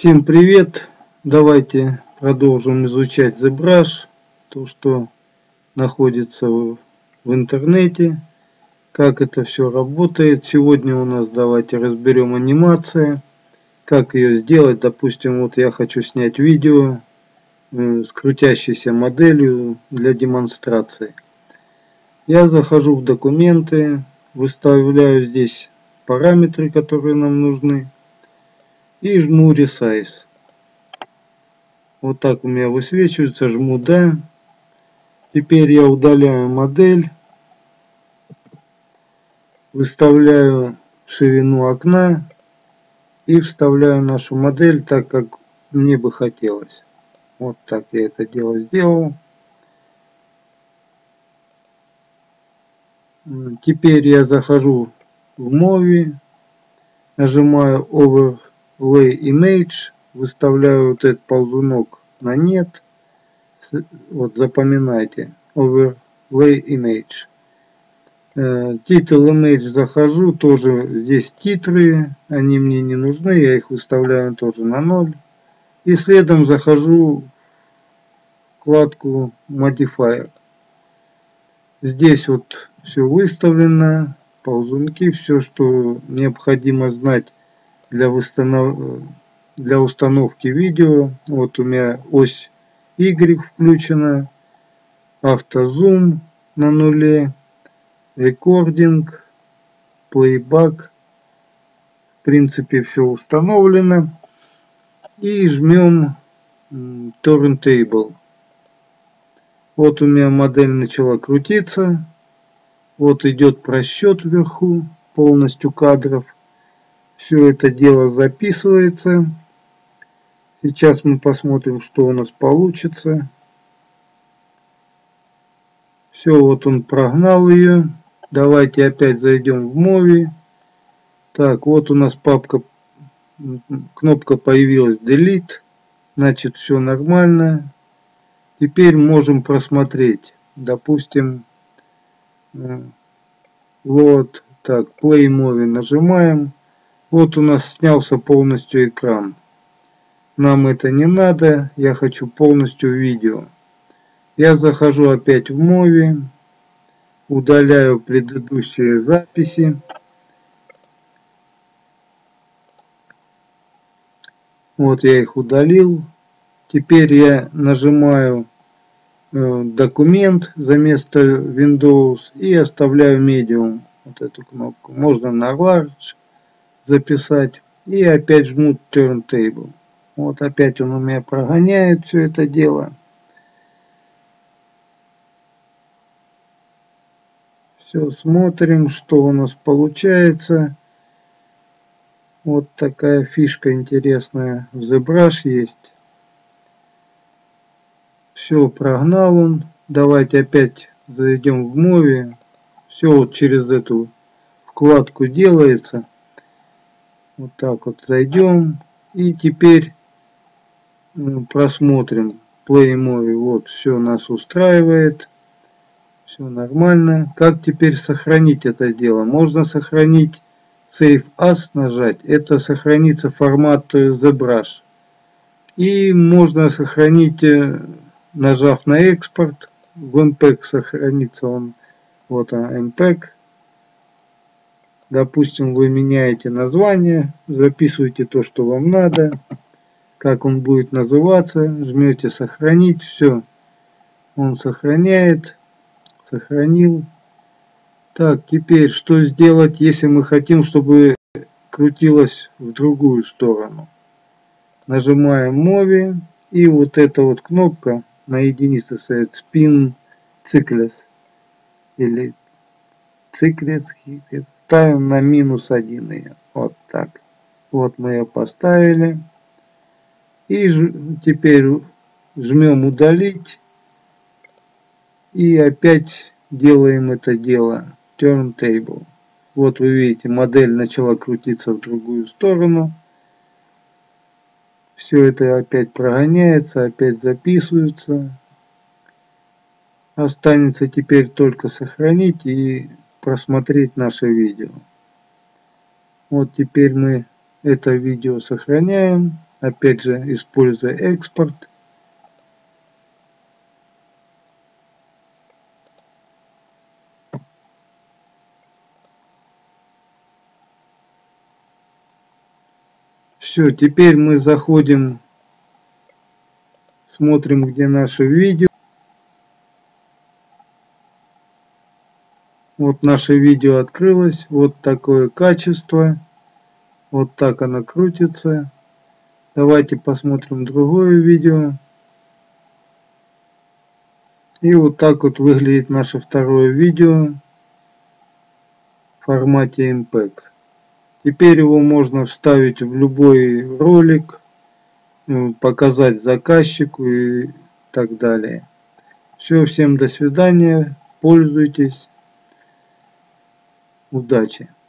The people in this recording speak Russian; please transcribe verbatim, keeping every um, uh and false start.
Всем привет! Давайте продолжим изучать ZBrush, то, что находится в интернете, как это все работает. Сегодня у нас давайте разберем анимацию, как ее сделать. Допустим, вот я хочу снять видео с крутящейся моделью для демонстрации. Я захожу в документы, выставляю здесь параметры, которые нам нужны, и жму Resize. Вот так у меня высвечивается, жму да. Теперь я удаляю модель, выставляю ширину окна и вставляю нашу модель так, как мне бы хотелось. Вот так я это дело сделал. Теперь я захожу в Movie, нажимаю Overlay Image, выставляю вот этот ползунок на нет. Вот запоминайте, Overlay Image. Title Image захожу, тоже здесь титры, они мне не нужны, я их выставляю тоже на ноль. И следом захожу в вкладку Modifier. Здесь вот все выставлено, ползунки, все, что необходимо знать для, восстанов... для установки видео. Вот у меня ось Y включена, автозум на нуле, рекординг, плейбак. В принципе, все установлено. И жмем Turntable. Вот у меня модель начала крутиться. Вот идет просчет вверху полностью кадров. Все это дело записывается. Сейчас мы посмотрим, что у нас получится. Все, вот он прогнал ее. Давайте опять зайдем в Movie. Так, вот у нас папка, кнопка появилась Delete. Значит, все нормально. Теперь можем просмотреть. Допустим, вот так, Play Movie нажимаем. Вот у нас снялся полностью экран. Нам это не надо. Я хочу полностью видео. Я захожу опять в Movie. Удаляю предыдущие записи. Вот я их удалил. Теперь я нажимаю э, документ за место Windows и оставляю Medium. Вот эту кнопку. Можно на Large записать. И опять жму Turntable. Вот опять он у меня прогоняет все это дело. Все, смотрим, что у нас получается. Вот такая фишка интересная в ZBrush есть. Все, прогнал он. Давайте опять зайдем в Movie. Все вот через эту вкладку делается. Вот так вот зайдем. И теперь просмотрим Play Movie. Вот, все нас устраивает. Все нормально. Как теперь сохранить это дело? Можно сохранить, Save As нажать. Это сохранится формат ZBrush. И можно сохранить, нажав на экспорт. В эм пег сохранится он. Вот он, эм пег. Допустим, вы меняете название. Записываете то, что вам надо. Как он будет называться. Жмете сохранить. Все. Он сохраняет. Сохранил. Так, теперь что сделать, если мы хотим, чтобы крутилось в другую сторону? Нажимаем Movie. И вот эта вот кнопка на единицу стоит Spin Cycles. Или Cycles. Ставим на минус один ее. Вот так. Вот мы ее поставили. И теперь жмем удалить. И опять делаем это дело. Turntable. Вот вы видите, модель начала крутиться в другую сторону. Все это опять прогоняется, опять записывается. Останется теперь только сохранить и просмотреть наше видео. Вот теперь мы это видео сохраняем. опять же, используя экспорт. Все, теперь мы заходим, смотрим, где наше видео. Вот наше видео открылось, вот такое качество, вот так оно крутится. Давайте посмотрим другое видео. И вот так вот выглядит наше второе видео в формате эм пег. Теперь его можно вставить в любой ролик, показать заказчику и так далее. Все, всем до свидания, пользуйтесь, удачи!